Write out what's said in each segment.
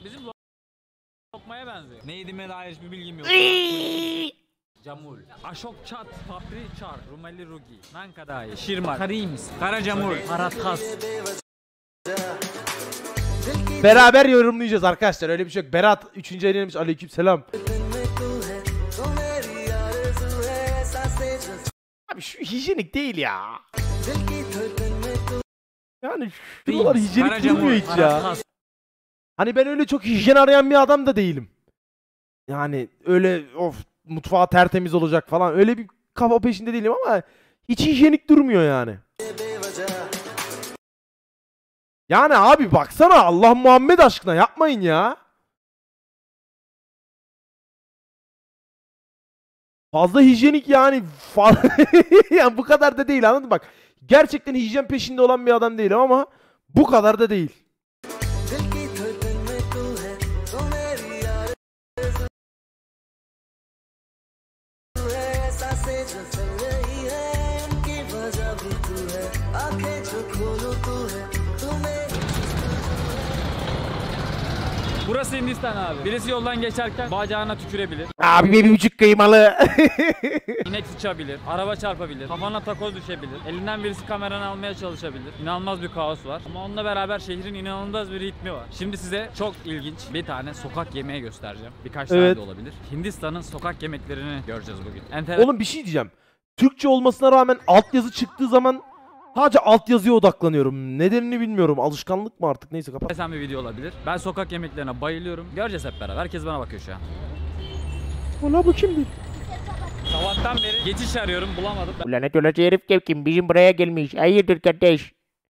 Bizim lokmaya benziyor. Ne yediğime dair hiçbir bilgim yok. Camul, Aşok Çat, Papri Çar, Rumeli Rugi, Nankadai, Şirmak, Karims, Karacamul, Haratkas. Beraber yorumlayacağız arkadaşlar. Öyle bir şey yok. Berat 3. ayını demiş. Aleykümselam. Abi şu hijyenik değil ya. Yani şuralar hijyenik durmuyor hiç ya. Hani ben öyle çok hijyen arayan bir adam da değilim. Yani öyle of mutfağı tertemiz olacak falan. Öyle bir kafa peşinde değilim ama hiç hijyenik durmuyor yani. Yani abi baksana Allah Muhammed aşkına yapmayın ya. Fazla hijyenik yani. Yani bu kadar da değil, anladın mı? Bak gerçekten hijyen peşinde olan bir adam değilim ama bu kadar da değil. Burası Hindistan abi. Birisi yoldan geçerken bacağına tükürebilir. Abi 1,5 kıymalı. İnek sıçabilir, araba çarpabilir, kafana takoz düşebilir, elinden birisi kameranı almaya çalışabilir. İnanılmaz bir kaos var. Ama onunla beraber şehrin inanılmaz bir ritmi var. Şimdi size çok ilginç bir tane sokak yemeği göstereceğim. Birkaç tane de olabilir. Hindistan'ın sokak yemeklerini göreceğiz bugün. Oğlum bir şey diyeceğim. Türkçe olmasına rağmen altyazı çıktığı zaman sadece altyazıya odaklanıyorum. Nedenini bilmiyorum. Alışkanlık mı artık? Neyse kapat. Sen bir video olabilir. Ben sokak yemeklerine bayılıyorum. Göreceğiz hep beraber. Herkes bana bakıyor şu an. Ulan bu kimdi? Sabahtan beri geçiş arıyorum, bulamadım. Lanet olası herif kim bizim buraya gelmiş. Hayırdır kardeş?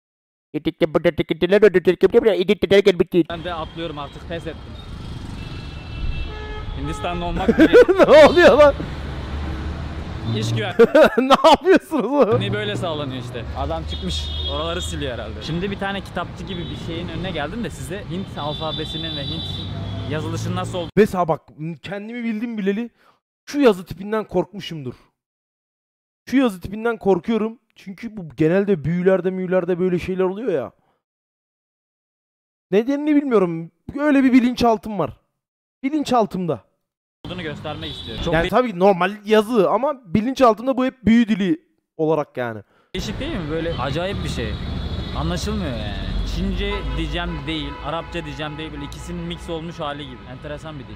Ben de atlıyorum artık, pes ettim. Hindistan'da olmak Ne oluyor lan? İş güven. Ne yapıyorsunuz oğlum? Ne böyle sağlanıyor işte. Adam çıkmış. Oraları siliyor herhalde. Şimdi bir tane kitapçı gibi bir şeyin önüne geldim de size Hint alfabesinin ve Hint yazılışının nasıl olduğunu... Mesela bak kendimi bildim bileli şu yazı tipinden korkmuşumdur. Şu yazı tipinden korkuyorum. Çünkü bu genelde büyülerde böyle şeyler oluyor ya. Nedenini bilmiyorum. Öyle bir bilinçaltım var. Bilinçaltımda. göstermek istiyorum. Çok Yani tabii normal yazı ama bilinçaltımda bu hep büyü dili olarak yani. değişik değil mi? Böyle acayip bir şey. Anlaşılmıyor yani. Çince diyeceğim değil, Arapça diyeceğim değil. Böyle ikisinin mix olmuş hali gibi. Enteresan bir dil.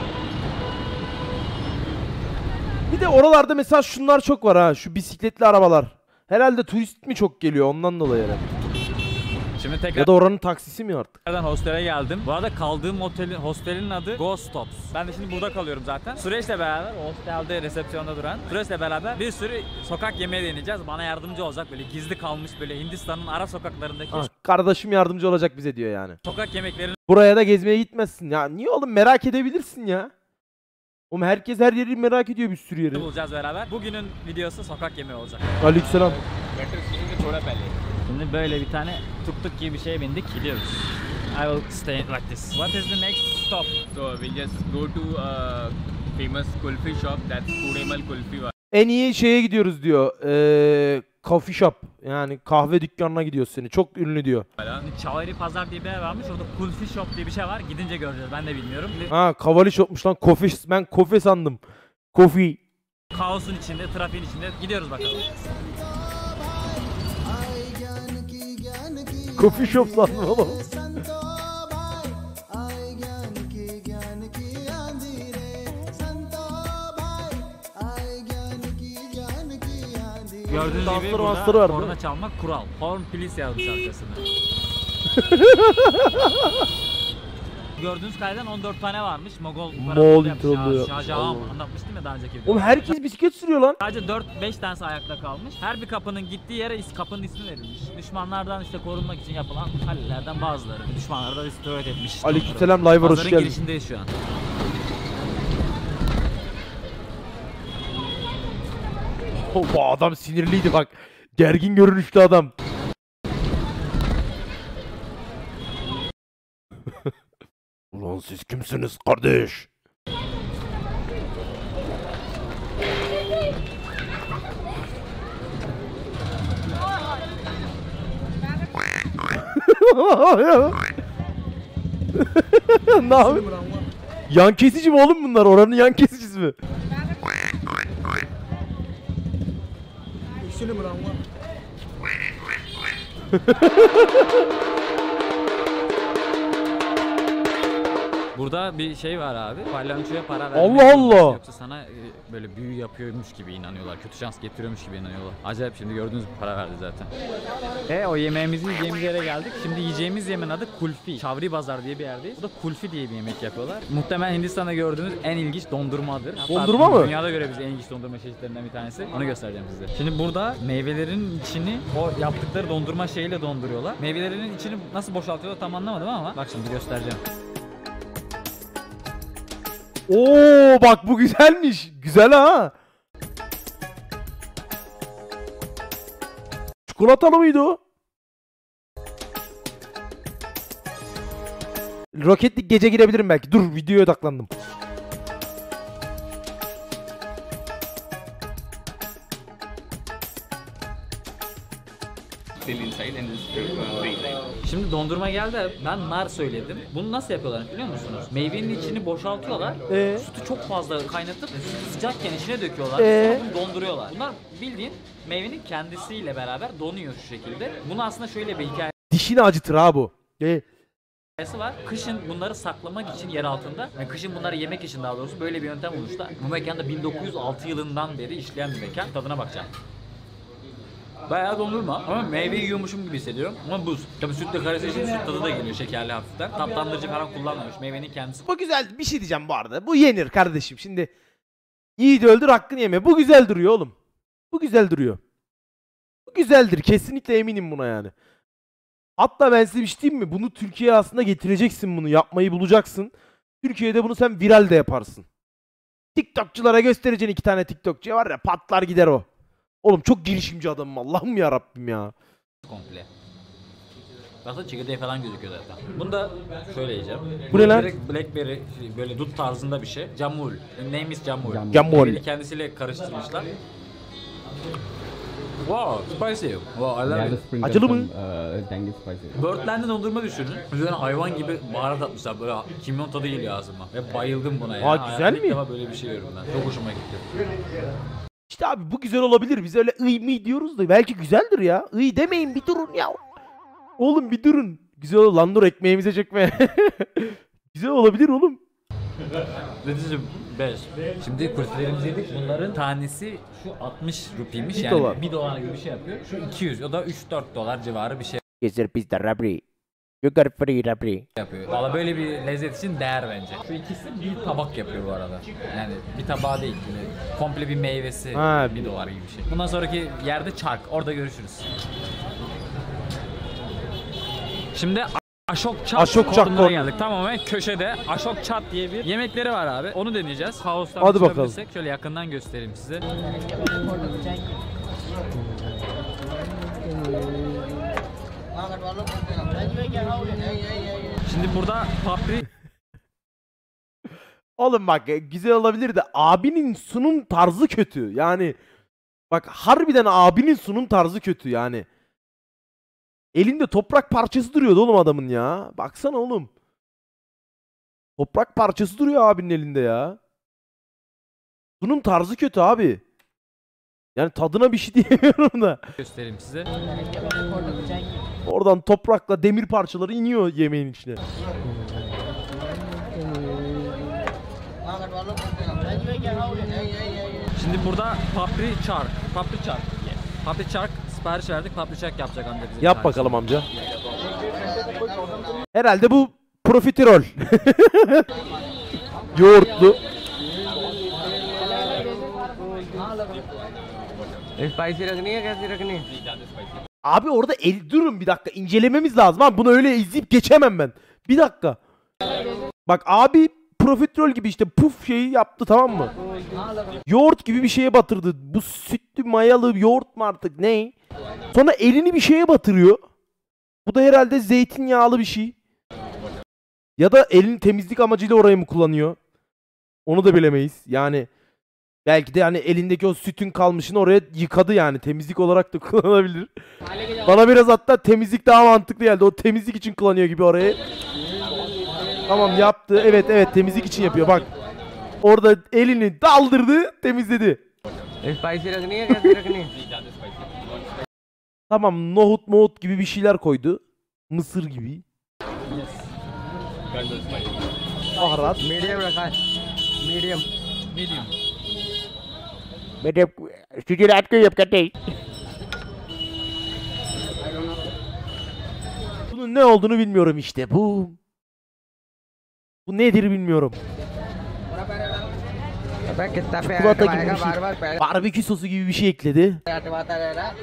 Bir de oralarda mesela şunlar çok var ha. Şu bisikletli arabalar. Herhalde turist mi çok geliyor ondan dolayı herhalde. Şimdi tekrar... Ya da oranın taksisi mi artık? Tekrardan hostele geldim. Bu arada kaldığım hostelin adı Ghost Stops. Ben de şimdi burada kalıyorum zaten. Süreçle beraber, hostelde resepsiyonda duran Süreçle beraber bir sürü sokak yemeği deneyeceğiz. Bana yardımcı olacak böyle gizli kalmış böyle Hindistan'ın ara sokaklarındaki kardeşim yardımcı olacak bize diyor yani. sokak yemeklerini Buraya da gezmeye gitmezsin ya. Niye oğlum, merak edebilirsin ya. Oğlum herkes her yeri merak ediyor, bir sürü yeri. bulacağız beraber. Bugünün videosu sokak yemeği olacak. Aleykümselam. Şimdi böyle bir tane tuk tuk gibi bir şeye bindik, gidiyoruz. I will stay like this. What is the next stop? So we'll just go to a famous kulfi shop, that's Kudemal Kulfi. En iyi şeye gidiyoruz diyor. Coffee shop. Yani kahve dükkanına gidiyoruz seni. Çok ünlü diyor. Çaveri Pazar diye bir yer varmış. Orada Kulfi Shop diye bir şey var. Gidince göreceğiz. Ben de bilmiyorum. Ha, Kavali shopmuş lan. Coffee. Ben kofe sandım. Coffee. Kaosun içinde, trafiğin içinde gidiyoruz bakalım. Coffee shop sandım oğlum. Gördüğünüz gibi burada korna çalmak kural. Horn please yazmış arkasında. Gördüğünüz kaydeden 14 tane varmış. Moğol İmparatorluğu. Şahjahan anlatmıştım ya daha önceki videoda. Oğlum herkes bisiklet sürüyor lan. Sadece 4-5 tanesi ayakta kalmış. Her bir kapının gittiği yere kapının ismi verilmiş. Düşmanlardan işte korunmak için yapılan hallerden bazıları. Düşmanları da istirahat etmiş. Aleykümselam, live hoş geldin. Pazarın girişindeyiz şu an. Bu adam sinirliydi bak. Gergin görünüşlü adam. Ulan siz kimsiniz kardeş? Ne yapayım? Yan kesici mi oğlum bunlar? Oranın yan kesicisi mi? Burada bir şey var abi. Palyaçoya para Allah vermek Allah! yoksa sana böyle büyü yapıyormuş gibi inanıyorlar. Kötü şans getiriyormuş gibi inanıyorlar. Acayip, şimdi gördüğünüz gibi para verdi zaten. O yemeğimizi yiyeceğimiz yere geldik. Şimdi yiyeceğimiz yemeğin adı kulfi. Çavri Bazar diye bir yerdeyiz. Burada kulfi diye bir yemek yapıyorlar. Muhtemelen Hindistan'da gördüğünüz en ilginç dondurmadır. Hatta Dondurma mı? Dünyada göre bize en ilginç dondurma çeşitlerinden bir tanesi. Onu göstereceğim size. Şimdi burada meyvelerin içini o yaptıkları dondurma şeyiyle donduruyorlar. Meyvelerin içini nasıl boşaltıyorlar tam anlamadım ama bak şimdi göstereceğim. Oo bak bu güzelmiş. Güzel ha. Çikolatalı mıydı o? Roketlik gece girebilirim belki. Dur, videoya odaklandım. Still inside and just freeze. Şimdi dondurma geldi. Ben nar söyledim. Bunu nasıl yapıyorlar biliyor musunuz? Meyvenin içini boşaltıyorlar. Sütü çok fazla kaynatıp sütü sıcakken içine döküyorlar. Sonra bunu donduruyorlar. Bunlar bildiğin meyvenin kendisiyle beraber donuyor şu şekilde. Bunu aslında şöyle bir Dişini acıtır ha bu. hikayesi var. Kışın bunları saklamak için yer altında, yani kışın bunları yemek için daha doğrusu böyle bir yöntem bulmuşlar. Bu mekanda 1906 yılından beri işleyen bir mekan. Tadına bakacağım. Bayağı dondurma ama meyveyi yiyormuşum gibi hissediyorum ama buz. Tabii sütle karıştığı için süt tadı da geliyor şekerli hafiften. Tatlandırıcı falan kullanmamış, meyvenin kendisi. Bu güzel bir şey diyeceğim bu arada. Bu yenir kardeşim. Şimdi yiğit öldür hakkını yeme. Bu güzel duruyor oğlum. Bu güzel duruyor. Bu güzeldir. Kesinlikle eminim buna yani. Hatta ben size bir şey diyeyim mi? Bunu Türkiye'ye aslında getireceksin bunu. Yapmayı bulacaksın. Türkiye'de bunu sen viral de yaparsın. TikTokçulara göstereceksin, 2 tane TikTokçuya var ya, patlar gider o. Oğlum çok girişimci adamım, Allah'ım ya Rabbim ya. Komple. Aslında çekirdeği falan gözüküyor zaten. Bunu da şöyle yiyeceğim. Bu ne lan? Direkt Blackberry böyle dut tarzında bir şey. Camul. Neymiş camul? Camul. Meyveli kendisiyle karıştırmışlar. Wow, spicy. Wow, I love it. Acılı mı? Tangy spicy. Böğürtlenli dondurma düşünün. Üzerine hayvan gibi baharat atmışlar. Böyle kimyon tadı geliyor ağzıma. Ve bayıldım buna ya. Aa, güzel Hayatımda mi? ilk defa böyle bir şey yiyorum ben. Çok hoşuma gitti. İşte abi bu güzel olabilir. Biz öyle ıy mı diyoruz da belki güzeldir ya. Iy demeyin, bir durun ya. Oğlum bir durun. Güzel ol lan, dur ekmeğimize çekme. Güzel olabilir oğlum. This is best. Şimdi kulüplerimizi yedik. Bunların tanesi şu 60 rupiymiş. $1. Yani 1 dolar gibi bir şey yapıyor. Şu 200. O da 3-4 dolar civarı bir şey Yes, sir, pizza rabri. You got free rabri. yapıyor. Valla böyle bir lezzet için değer bence. Şu ikisi bir tabak yapıyor bu arada. Yani bir tabağı değil. Böyle komple bir meyvesi. Ha, 1 dolar gibi bir şey. Bundan sonraki yerde çark. Orada görüşürüz. Şimdi Aşok Çat kordonuna geldik. Tamamen köşede Aşok Çat diye bir yemekleri var abi. Onu deneyeceğiz. Kaostan Hadi bakalım. çıkabilirsek şöyle yakından göstereyim size. Şimdi burada papri Oğlum bak güzel olabilir de abinin sunum tarzı kötü. Yani bak harbiden abinin sunum tarzı kötü yani. Elinde toprak parçası duruyordu oğlum adamın ya. Baksana oğlum. Toprak parçası duruyor abinin elinde ya. Sunum tarzı kötü abi. Yani tadına bir şey diyemiyorum da. göstereyim size. Oradan toprakla demir parçaları iniyor yemeğin içine. Şimdi burada papri çark. Papri çark sipariş verdik. Papri çark yapacak amca bize. Yap bakalım amca. Herhalde bu profiterol. Yoğurtlu. Spicy रखनी है कैसी रखनी है? Abi orada durun bir dakika, incelememiz lazım abi. Bunu öyle izleyip geçemem ben. Bir dakika. Bak abi profiterol gibi işte puf şeyi yaptı, tamam mı? Yoğurt gibi bir şeye batırdı. Bu sütlü mayalı yoğurt mu artık ne? Sonra elini bir şeye batırıyor. Bu da herhalde zeytinyağlı bir şey. Ya da elini temizlik amacıyla orayı mı kullanıyor? Onu da bilemeyiz. Yani belki de yani elindeki o sütün kalmışını oraya yıkadı yani. Temizlik olarak da kullanılabilir. Bana biraz hatta temizlik daha mantıklı geldi. O temizlik için kullanıyor gibi orayı. Tamam yaptı. Evet evet temizlik için yapıyor bak. Orada elini daldırdı, temizledi. Spicy रखनी है कैसे रखनी है? Tamam nohut mohut gibi bir şeyler koydu. Mısır gibi. Baharat. Medium रखा है medium Medium. बेटे सीधी रात को ये कहते हैं Bunun ne olduğunu bilmiyorum işte. Bu nedir bilmiyorum. अबे कितना प्यार Çikolata gibi करवाएगा bir şey. बार बार पैर Barbekü sosu gibi bir şey ekledi. हटवाता रह रहा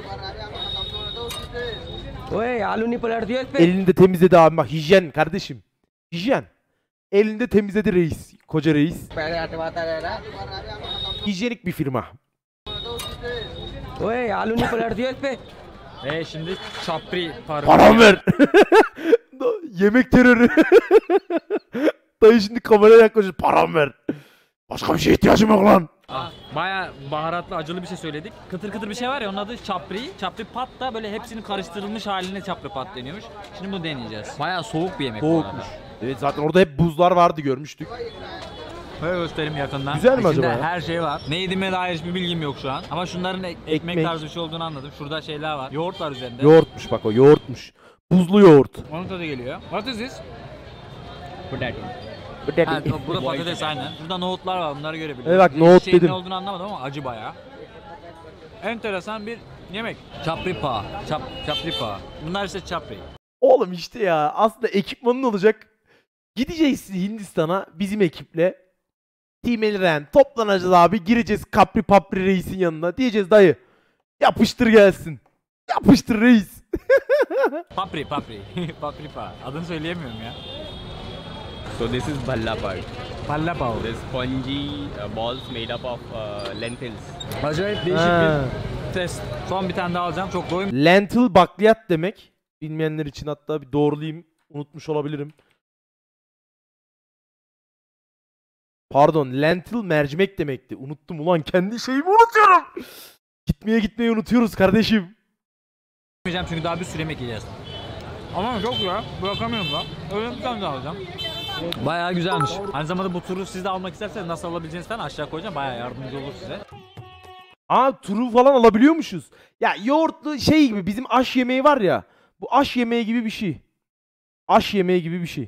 ओए आलू नहीं पलट दियो इस पे Elini de temizledi abi bak hijyen kardeşim. Hijyen. Elini de temizledi reis. Koca reis. पैर हटवाता रह रहा Hijyenik bir firma. ओए आलू नहीं पलट दियो इस पे Şimdi çapri parı. Param ver. Yemek terörü. Dayı şimdi kameraya yaklaşıyor. Param ver. Başka bir şeye ihtiyacım yok lan. Baya baharatlı acılı bir şey söyledik. Kıtır kıtır bir şey var ya onun adı çapri. Çapri pat da böyle hepsinin karıştırılmış haline çapri pat deniyormuş. Şimdi bunu deneyeceğiz. Baya soğuk bir yemek bu arada. Soğukmuş. Evet zaten orada hep buzlar vardı görmüştük. Böyle göstereyim yakından. Güzel mi İçinde acaba ya? her şey var. Ne yediğime dair hiçbir bilgim yok şu an. Ama şunların ekmek Ekmek. tarzı bir şey olduğunu anladım. Şurada şeyler var. Yoğurt var üzerinde. Yoğurtmuş bak o yoğurtmuş. Buzlu yoğurt. Onun tadı geliyor. What is this? Potato. बेटे Ha, bu da patates aynen. Şurada nohutlar var bunları görebiliyoruz. Evet bak, nohut Şeyin dedim. ne olduğunu anlamadım ama acı bayağı. Enteresan bir yemek. Çapripa. Çapripa. Bunlar işte çapri. Oğlum işte ya aslında ekipmanın olacak. Gideceğiz Hindistan'a bizim ekiple. Team Elren toplanacağız abi. Gireceğiz Capri Papri reisin yanına. Diyeceğiz dayı yapıştır gelsin. Yapıştır reis. Papri. Papripa. Adını söyleyemiyorum ya. So this is bhalla part. Palla pav. This spongy balls made up of lentils. Acayip değişik Ha. bir test. Son bir tane daha alacağım. Çok doyum. Lentil bakliyat demek. Bilmeyenler için hatta bir doğrulayayım. Unutmuş olabilirim. Pardon, lentil mercimek demekti. Unuttum ulan kendi şeyimi unutuyorum. Gitmeyi unutuyoruz kardeşim. Yemeyeceğim çünkü daha bir sürü yemek yiyeceğiz. Ama çok güzel. Bırakamıyorum da. Öyle bir tane daha alacağım. Bayağı güzelmiş. Aynı zamanda bu turu siz de almak isterseniz nasıl alabileceğinizi falan aşağı koyacağım. Bayağı yardımcı olur size. Aa turu falan alabiliyormuşuz. Ya yoğurtlu şey gibi bizim aş yemeği var ya. Bu aş yemeği gibi bir şey. Aş yemeği gibi bir şey.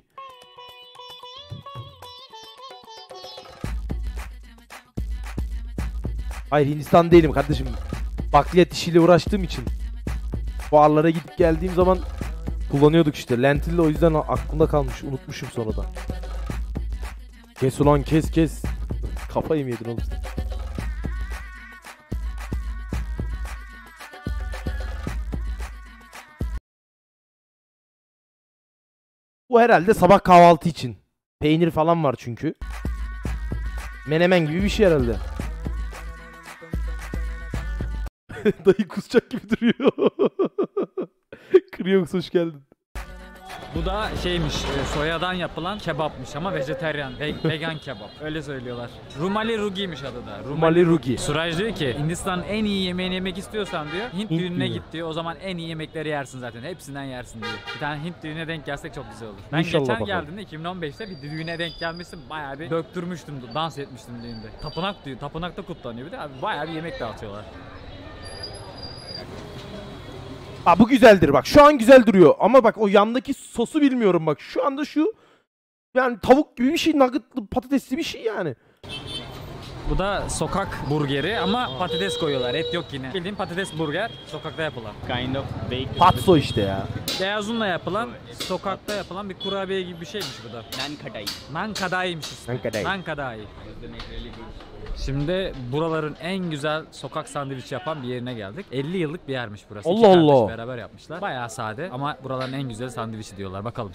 Hayır Hindistan değilim kardeşim. Bakliyat işiyle uğraştığım için. Barlara gidip geldiğim zaman kullanıyorduk işte. Lentilli o yüzden aklımda kalmış. Unutmuşum sonradan. Kes ulan kes. Kafayı mı yedin oğlum sen? Bu herhalde sabah kahvaltı için. Peynir falan var çünkü. Menemen gibi bir şey herhalde. Dayı kusacak gibi duruyor. Kriyox hoş geldin. Bu da şeymiş, soyadan yapılan kebapmış ama vejeteryan, vegan kebap. Öyle söylüyorlar. Rumali Rugi'ymiş adı da. Rumali Rugi. Suraj diyor ki Hindistan'ın en iyi yemeğini yemek istiyorsan diyor Hint düğününe düğünü. git diyor. O zaman en iyi yemekleri yersin zaten. Hepsinden yersin diyor. Bir tane Hint düğününe denk gelsek çok güzel olur. Ben İnşallah geçen bakalım. geldiğimde 2015'te bir düğüne denk gelmiştim. Bayağı bir döktürmüştüm, dans etmiştim düğünde. Tapınak diyor. Tapınakta kutlanıyor bir de abi bayağı bir yemek dağıtıyorlar. Aa, bu güzeldir bak. Şu an güzel duruyor. Ama bak o yandaki sosu bilmiyorum bak. Şu anda şu yani tavuk gibi bir şey, nuggetlı patatesli bir şey yani. Bu da sokak burgeri ama patates koyuyorlar. Et yok yine. Bildiğin patates burger sokakta yapılan. Kind of baked. Patso işte ya. Beyaz unla yapılan, sokakta yapılan bir kurabiye gibi bir şeymiş bu da. Nan khatai. Nan kadayıymış ismi. Nan kadai. Nan kadayı. Şimdi buraların en güzel sokak sandviçi yapan bir yerine geldik. 50 yıllık bir yermiş burası. Allah İki kardeş Allah. beraber yapmışlar. Bayağı sade ama buraların en güzel sandviçi diyorlar. Bakalım.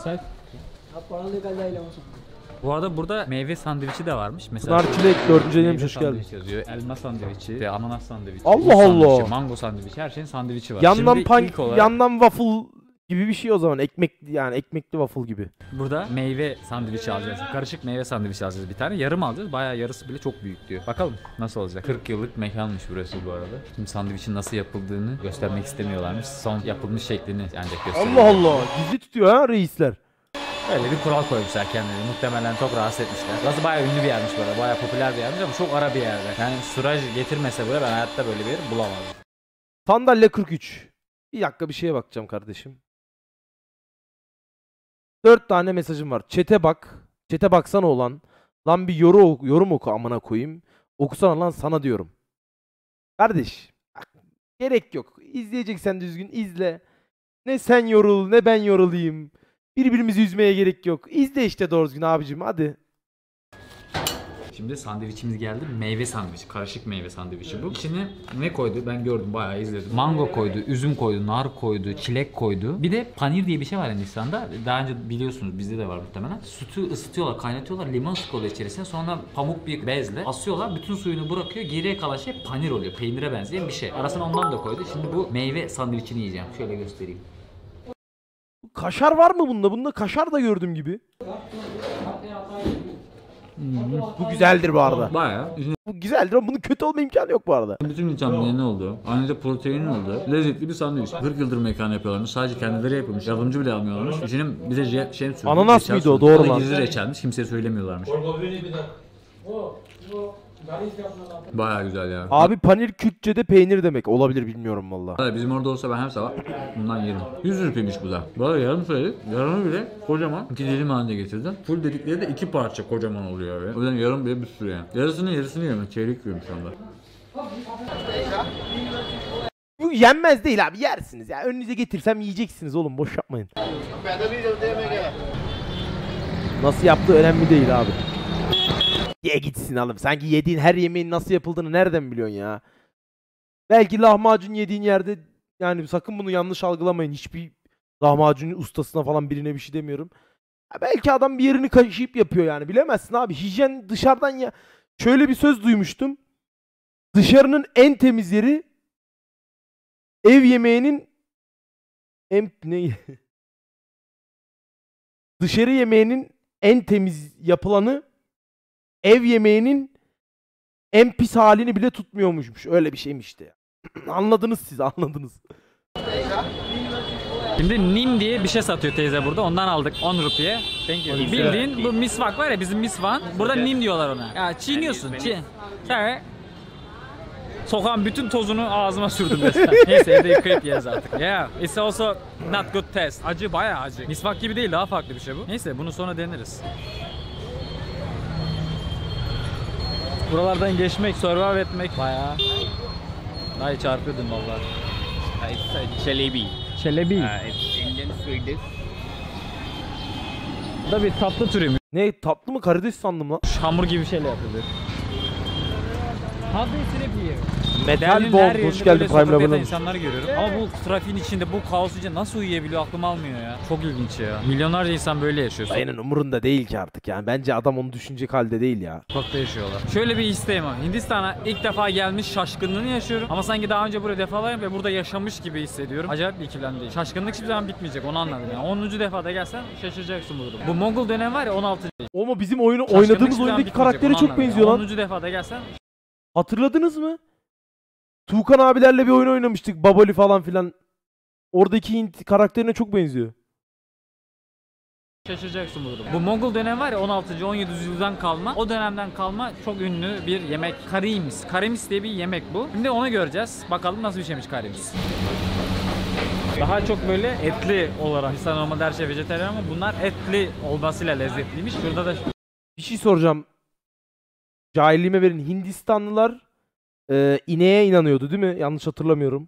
Bu arada burada meyve sandviçi de varmış. Mesela Pınar Çilek 4. meyve demiş hoş geldin. sandviçi yazıyor. Elma sandviçi, ananas sandviçi, Allah muz sandviçi, Allah. mango sandviçi, her şeyin sandviçi var. Yandan Şimdi ilk olarak yandan waffle gibi bir şey o zaman. Ekmek yani ekmekli waffle gibi. burada meyve sandviçi alacağız. Karışık meyve sandviçi alacağız bir tane. Yarım alacağız. Bayağı yarısı bile çok büyük diyor. Bakalım nasıl olacak. 40 yıllık mekanmış burası bu arada. Şimdi sandviçin nasıl yapıldığını göstermek istemiyorlarmış. Son yapılmış şeklini ancak gösteriyor. Allah Allah. Gizli tutuyor ha reisler. Öyle bir kural koymuşlar kendileri. Muhtemelen çok rahatsız etmişler. Burası bayağı ünlü bir yermiş böyle. Bayağı popüler bir yermiş ama çok ara bir yerde. Yani Suraj getirmese buraya ben hayatta böyle bir yer bulamazdım. Sandalye 43. Bir dakika bir şeye bakacağım kardeşim. 4 tane mesajım var. Chat'e bak. Chat'e baksana olan. Lan bir yorum oku amına koyayım. Okusana lan sana diyorum. Kardeş. Bak, gerek yok. İzleyeceksen düzgün izle. Ne sen yorul ne ben yorulayım. Birbirimizi üzmeye gerek yok. İzle işte doğru düzgün abicim hadi. Şimdi sandviçimiz geldi. Meyve sandviçi. Karışık meyve sandviçi bu. İçine ne koydu? Ben gördüm bayağı izledim. Mango koydu, üzüm koydu, nar koydu, çilek koydu. Bir de panir diye bir şey var Hindistan'da. Daha önce biliyorsunuz bizde de var muhtemelen. Sütü ısıtıyorlar, kaynatıyorlar. Limon sıkıyorlar içerisine. Sonra pamuk bir bezle asıyorlar. Bütün suyunu bırakıyor. Geriye kalan şey panir oluyor. Peynire benzeyen bir şey. Arasına ondan da koydu. Şimdi bu meyve sandviçini yiyeceğim. Şöyle göstereyim. Kaşar var mı bunda? Bunda kaşar da gördüm gibi. Bu güzeldir bu arada. Bayağı. Bu güzeldir ama bunun kötü olma imkanı yok bu arada. Bütün vitaminleri oldu. Aynıca proteinin oldu. Lezzetli bir sandviç. 40 yıldır mekan yapıyorlarmış. Sadece kendileri yapıyormuş. Yardımcı bile almıyorlarmış. İçinin bize şey sürdü. Ananas reçel mıydı o? sürdü. Doğru O da lan. gizli reçelmiş. Kimseye söylemiyorlarmış. Bayağı güzel ya. Abi panir Kürtçe'de peynir demek. Olabilir bilmiyorum valla. Vallahi bizim orada olsa ben her sabah bundan yerim. 100 rupiymiş bu da. Valla yarım söyledik. Yarımı bile kocaman 2 dilim halinde getirdim. Full dedikleri de 2 parça kocaman oluyor abi. O yüzden yarım bile bir sürü yani. Yarısını yiyorum. Çeyrek yiyorum şu anda. Bu yenmez değil abi yersiniz ya. Önünüze getirsem yiyeceksiniz oğlum boş yapmayın. Nasıl yaptığı önemli değil abi. Ye gitsin oğlum. Sanki yediğin her yemeğin nasıl yapıldığını nereden biliyorsun ya? Belki lahmacun yediğin yerde yani sakın bunu yanlış algılamayın. Hiçbir lahmacun ustasına falan birine bir şey demiyorum. Ya belki adam bir yerini kaşıyıp yapıyor yani. Bilemezsin abi. Hijyen dışarıdan ya. Şöyle bir söz duymuştum. Dışarının en temiz yeri ev yemeğinin ne? Dışarı yemeğinin en temiz yapılanı ev yemeğinin en pis halini bile tutmuyormuşmuş. Öyle bir şeymiş işte. Anladınız siz, anladınız. Şimdi nim diye bir şey satıyor teyze burada. Ondan aldık 10 rupiye. Bildiğin bu misvak var ya bizim misvan. Burada nim diyorlar ona. Ya çiğniyorsun. Sonra sokağın bütün tozunu ağzıma sürdüm resmen. Neyse evde yıkayıp yeriz artık. Yeah, it's also not good taste. Acı bayağı acı. Misvak gibi değil daha farklı bir şey bu. Neyse bunu sonra deneriz. Buralardan geçmek, survive etmek bayağı. Daha çarpıyordun vallahi. It's jalebi. Çelebi. It's Indian sweet dish. Bu da bir tatlı türü. Ne tatlı mı karides sandım lan. Hamur gibi bir şeyle yapılıyor. Metal Berlin'in her Bomb yerinde hoş geldin böyle Prime sokakta Level'ın. insanları görüyorum. Ama bu trafiğin içinde, bu kaos içinde nasıl uyuyabiliyor aklım almıyor ya. Çok ilginç ya. Milyonlarca insan böyle yaşıyor. Dayının umurunda değil ki artık yani. Bence adam onu düşünecek halde değil ya. Sokakta yaşıyorlar. Şöyle bir isteğim var. Hindistan'a ilk defa gelmiş şaşkınlığını yaşıyorum. Ama sanki daha önce buraya defalarım ve burada yaşamış gibi hissediyorum. Acayip bir ikilemdeyim. Şaşkınlık hiçbir zaman bitmeyecek onu anladım yani. 10. defada gelsen şaşıracaksın bu durumda. Bu Mongol dönem var ya 16. Ama bizim oyunu Şaşkınlık oynadığımız hiçbir zaman oyundaki bitmeyecek, karaktere onu çok anladım benziyor yani. lan. 10. defada gelsen Hatırladınız mı? Tuğkan abilerle bir oyun oynamıştık. Baboli falan filan. Oradaki Hint karakterine çok benziyor. şaşıracaksın bu durumda. Bu Mongol dönem var ya 16. 17. yüzyıldan kalma. O dönemden kalma çok ünlü bir yemek. Karimis. Karimis diye bir yemek bu. Şimdi onu göreceğiz. Bakalım nasıl bir şeymiş karimis. Daha çok böyle etli olarak. İnsan normalde her şey vejetaryen ama bunlar etli olmasıyla lezzetliymiş. Şurada da Bir şey soracağım. Cahilliğime verin. Hindistanlılar ineğe inanıyordu değil mi? Yanlış hatırlamıyorum.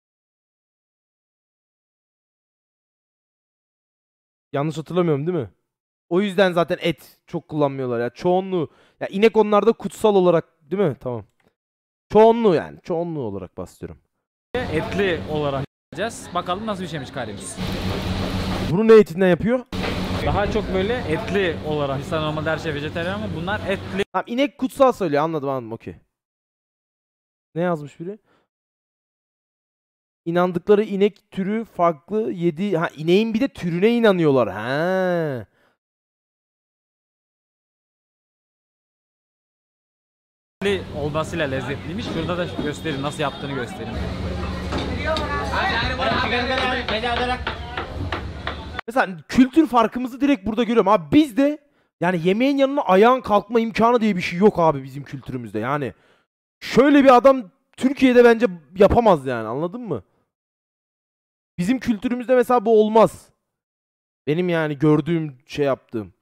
Yanlış hatırlamıyorum değil mi? O yüzden zaten et çok kullanmıyorlar ya. Çoğunluğu. Ya inek onlarda kutsal olarak değil mi? Tamam. Çoğunluğu yani. Çoğunluğu olarak bahsediyorum. etli olarak göreceğiz. Bakalım nasıl bir şeymiş karimis. Bunu ne etinden yapıyor? Daha çok böyle etli olarak. İnsan normalde her şey vejetaryen ama bunlar etli. Tamam inek kutsal söylüyor. Anladım okey. Ne yazmış biri? İnandıkları inek türü farklı yedi. Ha ineğin bir de türüne inanıyorlar. Ha. olmasıyla lezzetliymiş. Şurada da göstereyim nasıl yaptığını göstereyim. Mesela kültür farkımızı direkt burada görüyorum. Abi bizde yani yemeğin yanına ayağın kalkma imkanı diye bir şey yok abi bizim kültürümüzde. Yani şöyle bir adam Türkiye'de bence yapamaz yani, anladın mı? Bizim kültürümüzde mesela bu olmaz. Benim yani gördüğüm, şey yaptığım.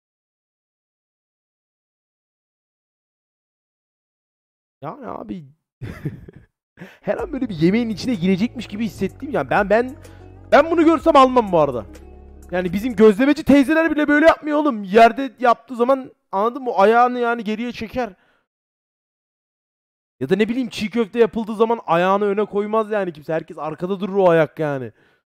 Yani abi her an böyle bir yemeğin içine girecekmiş gibi hissettim ya. Ben bunu görsem almam bu arada. Yani bizim gözlemeci teyzeler bile böyle yapmıyor oğlum. Yerde yaptığı zaman, anladın mı? Ayağını yani geriye çeker. Ya da ne bileyim, çiğ köfte yapıldığı zaman ayağını öne koymaz yani kimse. Herkes arkada durur o ayak yani.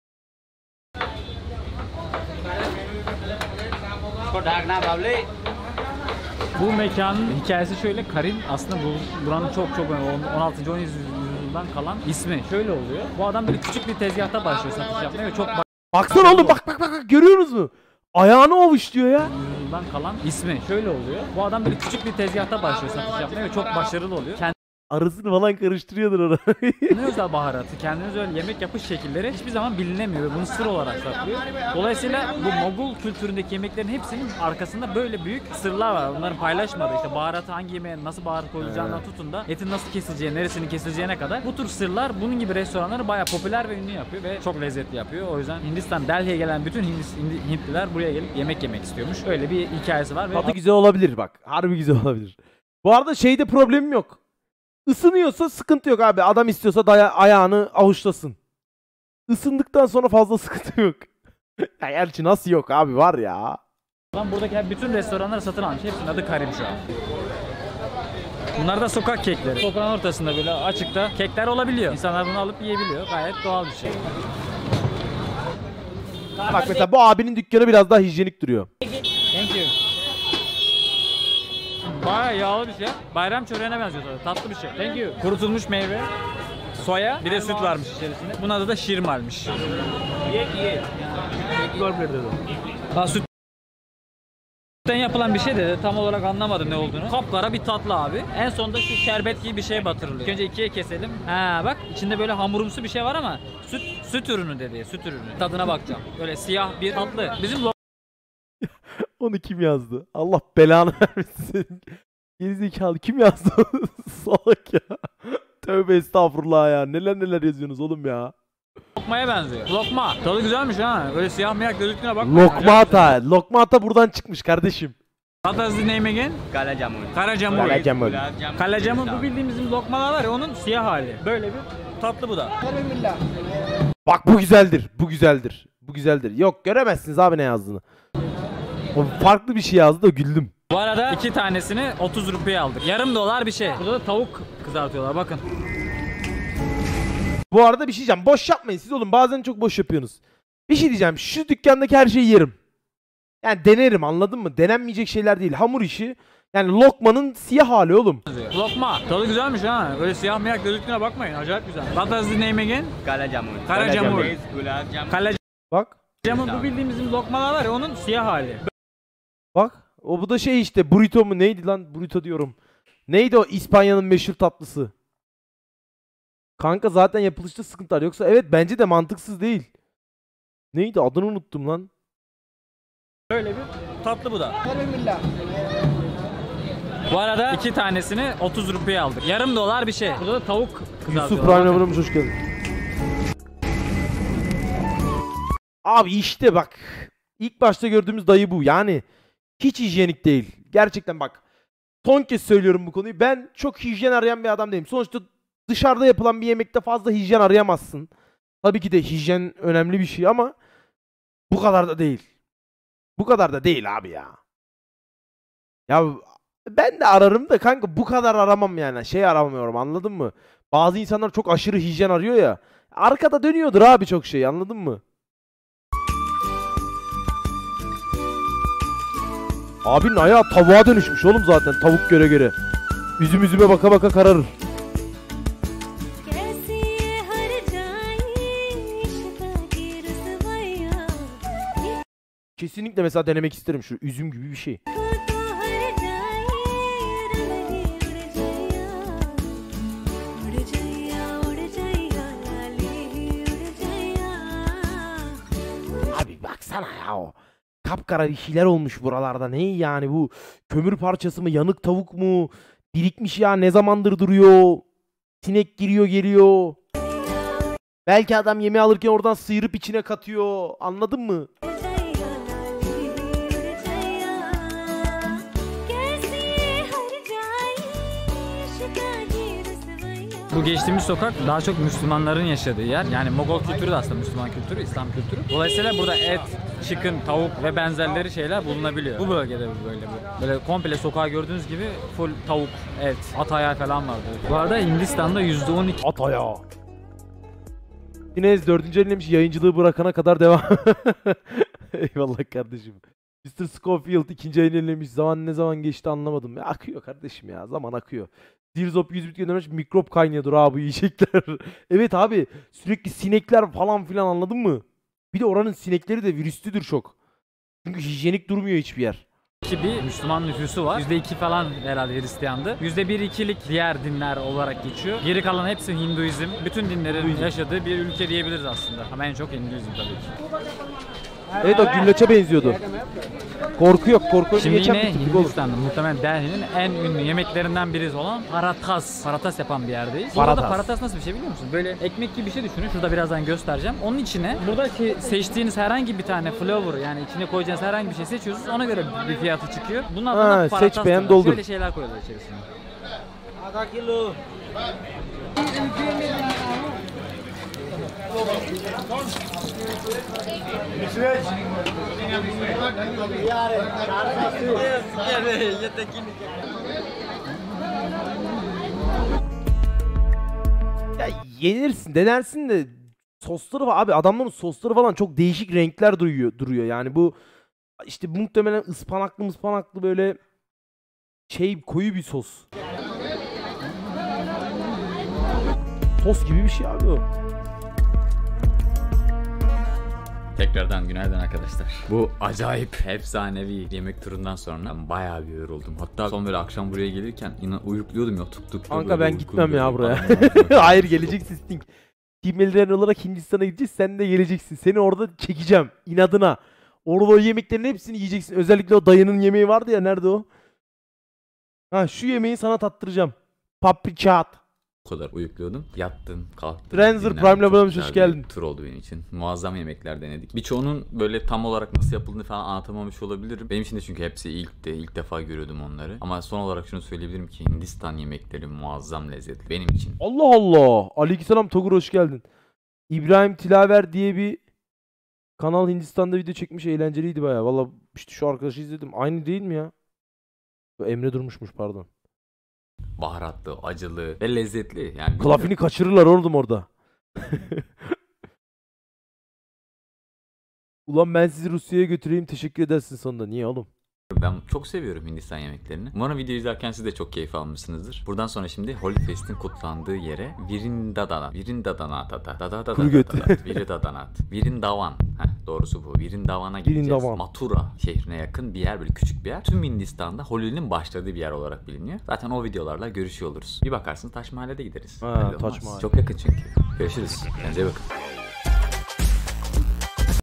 Bu mekanın hikayesi şöyle. Karim aslında buranın çok 16. 17. yüzyıldan kalan ismi. Şöyle oluyor. Bu adam böyle küçük bir tezgahta başlıyor satış yapmaya ve çok Baksana oğlum, bak görüyorsunuz mu? Ayağını ovuş diyor ya. yüzyıldan kalan ismi. Şöyle oluyor. Bu adam böyle küçük bir tezgahta başlıyor satış yapmaya ve çok başarılı oluyor. Arasını falan karıştırıyordur onu. Kendine özel baharatı, kendine özel yemek yapış şekilleri hiçbir zaman bilinemiyor ve bunu sır olarak saklıyor. Dolayısıyla bu Mogul kültüründeki yemeklerin hepsinin arkasında böyle büyük sırlar var. Bunların paylaşmadığı, işte baharatı hangi yemeğe nasıl baharat koyulacağından tutun da etin nasıl kesileceği, neresinin kesileceğine kadar. Bu tür sırlar bunun gibi restoranları bayağı popüler ve ünlü yapıyor ve çok lezzetli yapıyor. O yüzden Hindistan, Delhi'ye gelen bütün Hintliler buraya gelip yemek yemek istiyormuş. Öyle bir hikayesi var. Tadı güzel olabilir bak. Harbi güzel olabilir. Bu arada şeyde problemim yok. Isınıyorsa sıkıntı yok abi. Adam istiyorsa ayağını avuçlasın. Isındıktan sonra fazla sıkıntı yok. Ya gerçi nasıl yok abi, var ya. Buradaki bütün restoranları satın almış. Hepsinin adı Karim şu an. Bunlar da sokak kekleri. Sokağın ortasında böyle açıkta kekler olabiliyor. İnsanlar bunu alıp yiyebiliyor. Gayet doğal bir şey. Bak mesela bu abinin dükkanı biraz daha hijyenik duruyor. Thank you. Bayağı yağlı bir şey. Bayram çöreğine benziyor tabii. Tatlı bir şey. Thank you. Kurutulmuş meyve, soya, bir de süt varmış içerisinde. Bunun adı da şirmalmiş. Sütten yapılan bir şey de tam olarak anlamadım ne olduğunu. Kapkara bir tatlı abi. En sonunda şu şerbet gibi bir şeye batırılıyor. Önce ikiye keselim. Ha bak, içinde böyle hamurumsu bir şey var ama süt ürünü dedi. Süt ürünü. Tadına bakacağım. Böyle siyah bir tatlı. Bizim Onu kim yazdı? Allah belanı vermesin. Gerizekalı kim yazdı? Salak ya. Tövbe estağfurullah ya. Neler yazıyorsunuz oğlum ya. lokmaya benziyor. Lokma. Tadı güzelmiş ha. Böyle siyah miyak gözüktüğüne bakma. Lokmata. Lokmata buradan çıkmış kardeşim. What is the name again? Kalajamun. Karacamun. Kalacamun. Kalacamun, bu bildiğimiz bizim lokmalar var ya, onun siyah hali. Böyle bir tatlı bu da. Bak bu güzeldir. Bu güzeldir. Bu güzeldir. Yok, göremezsiniz abi ne yazdığını. O farklı bir şey yazdı da güldüm. Bu arada 2 tanesini 30 rupiye aldık. Yarım dolar bir şey. Burada da tavuk kızartıyorlar bakın. Bu arada bir şey diyeceğim. Boş yapmayın siz oğlum. Bazen çok boş yapıyorsunuz. Bir şey diyeceğim. Şu dükkandaki her şeyi yerim. Yani denerim, anladın mı? Denenmeyecek şeyler değil. Hamur işi. Yani lokmanın siyah hali oğlum. Lokma. Tadı güzelmiş ha. Böyle siyah miyak gözüktüğüne bakmayın. Acayip güzel. What is the name again? Kalajamun. Karacamun. Gulab jamun. Bak. Kalacamun, bu bildiğimiz bizim lokmalar var ya, onun siyah hali. Bak. O bu da şey işte. Burrito mu? Neydi lan? Burrito diyorum. Neydi o İspanya'nın meşhur tatlısı? Kanka zaten yapılışta sıkıntı var. Yoksa evet, bence de mantıksız değil. Neydi? Adını unuttum lan. Böyle bir tatlı bu da. Bu arada 2 tanesini 30 rupiye aldık. Yarım dolar bir şey. Burada da tavuk kızartıyorlar. Yusuf Prime abonemiz hoş geldin. Abi işte bak. İlk başta gördüğümüz dayı bu. Yani hiç hijyenik değil. Gerçekten bak. Son kez söylüyorum bu konuyu. Ben çok hijyen arayan bir adam değilim. Sonuçta dışarıda yapılan bir yemekte fazla hijyen arayamazsın. Tabii ki de hijyen önemli bir şey ama bu kadar da değil. Bu kadar da değil abi ya. Ya ben de ararım da kanka bu kadar aramam yani. Şey aramıyorum, anladın mı? Bazı insanlar çok aşırı hijyen arıyor ya. Arkada dönüyordur abi çok şey, anladın mı? Abinin ayağı tavuğa dönüşmüş oğlum zaten, tavuk göre göre. Üzüme baka baka kararır. Kesinlikle mesela denemek isterim, şu üzüm gibi bir şey. Abi Abi baksana ya o. Kapkara bir şeyler olmuş buralarda. Ne yani bu? Kömür parçası mı? Yanık tavuk mu? Birikmiş ya, ne zamandır duruyor? Sinek giriyor geliyor. Belki adam yemeği alırken oradan sıyırıp içine katıyor. Anladın mı? Bu geçtiğimiz sokak daha çok Müslümanların yaşadığı yer. Yani Mogol kültürü de aslında Müslüman kültürü, İslam kültürü. Dolayısıyla burada et, chicken, tavuk ve benzerleri şeyler bulunabiliyor. Bu bölgede böyle bu. Böyle komple sokağı gördüğünüz gibi full tavuk, et, at ayağı falan vardı. Bu arada Hindistan'da %12 At ayağı. Dinez 4. ellemiş, yayıncılığı bırakana kadar devam. Eyvallah kardeşim. Mr. Scofield 2. ayını ellemiş. Zaman ne zaman geçti anlamadım. Ya, akıyor kardeşim ya. Zaman akıyor. Zirzop 100 bit göndermiş. Mikrop kaynıyordur abi bu yiyecekler. Evet abi. Sürekli sinekler falan filan, anladın mı? Bir de oranın sinekleri de virüslüdür çok. Çünkü hijyenik durmuyor hiçbir yer. bir Müslüman nüfusu var. %2 falan herhalde Hristiyandı. %1-2'lik diğer dinler olarak geçiyor. Geri kalan hepsi Hinduizm. Bütün dinlerin yaşadığı bir ülke diyebiliriz aslında. Ama en çok Hinduizm tabii ki. Evet, o güllaça benziyordu. Korku yok. Korku önü Şimdi geçen yine bir tipik olur. Hindistan'da muhtemelen Delhi'nin en ünlü yemeklerinden birisi olan paratas. Paratas yapan bir yerdeyiz. Bu arada paratas nasıl bir şey biliyor musun? Böyle ekmek gibi bir şey düşünün. Şurada birazdan göstereceğim. Onun içine buradaki seçtiğiniz herhangi bir tane flavor, yani içine koyacağınız herhangi bir şey seçiyorsunuz. Ona göre bir fiyatı çıkıyor. Bunun adına paratas seç, beğen, diyorlar. doldur. Şöyle şeyler koyuyorlar içerisine. Ya yenirsin, denersin de sosları var abi, adamların sosları falan çok değişik renkler duruyor. Yani bu işte muhtemelen ıspanaklı böyle koyu bir sos. Sos gibi bir şey abi o. Tekrardan günaydın arkadaşlar. Bu acayip efsanevi yemek turundan sonra bayağı bir yoruldum. Hatta son böyle akşam buraya gelirken uyukluyordum ya, tuk. Kanka ben gitmem ya buraya. Hayır, geleceksin Sting. Team olarak Hindistan'a gideceğiz, sen de geleceksin. Seni orada çekeceğim inadına. Orada o yemeklerin hepsini yiyeceksin. Özellikle o dayının yemeği vardı ya, nerede o? Ha, şu yemeği sana tattıracağım. Papri chaat. O kadar uyukluyordum. Yattım, kalktım. Transer dinlendim. Prime'le Çok bulamış, güzel hoş bir geldin. tur oldu benim için. Muazzam yemekler denedik. Birçoğunun böyle tam olarak nasıl yapıldığını falan anlatamamış olabilirim. Benim için de çünkü hepsi ilk defa görüyordum onları. Ama son olarak şunu söyleyebilirim ki Hindistan yemekleri muazzam lezzetli benim için. Allah Allah. Aleykümselam Togur, hoş geldin. İbrahim Tilaver diye bir kanal Hindistan'da video çekmiş, eğlenceliydi bayağı. Valla işte şu arkadaşı izledim. Aynı değil mi ya? Emre Durmuş'muş, pardon. Baharatlı, acılı ve lezzetli. Yani Klafini kaçırırlar oğlum orada. Ulan ben sizi Rusya'ya götüreyim, teşekkür edersin sonunda. Niye oğlum? ben çok seviyorum Hindistan yemeklerini. Umarım videoyu izlerken siz de çok keyif almışsınızdır. Buradan sonra şimdi Holi Fest'in kutlandığı yere Virindavan'a doğrusu bu. Virindavan'a gideceğiz. Virindavan. Mathura şehrine yakın bir yer, böyle küçük bir yer. Tüm Hindistan'da Holi'nin başladığı bir yer olarak biliniyor. Zaten o videolarla görüşüyor oluruz. Bir bakarsın Taş Mahalle'de gideriz. Ha, Belli Taş olmaz. Mahal. Çok yakın çünkü. Görüşürüz. Kendinize iyi bakın.